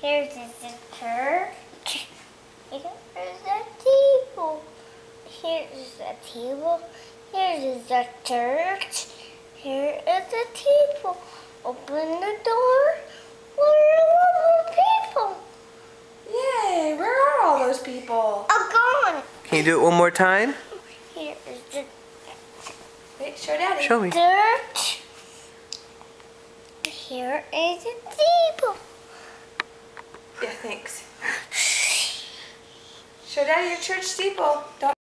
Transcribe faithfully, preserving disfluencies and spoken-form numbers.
Here's the church. Here's the table. Here's the table. Here's the church. Here is the table. Open the door. Where are all the people? Yay! Where are all those people? I'm gone. Can you do it one more time? Here is the Wait, show Daddy. Show me. church. Here is the table. Yeah, thanks. Show Daddy your church steeple. Don't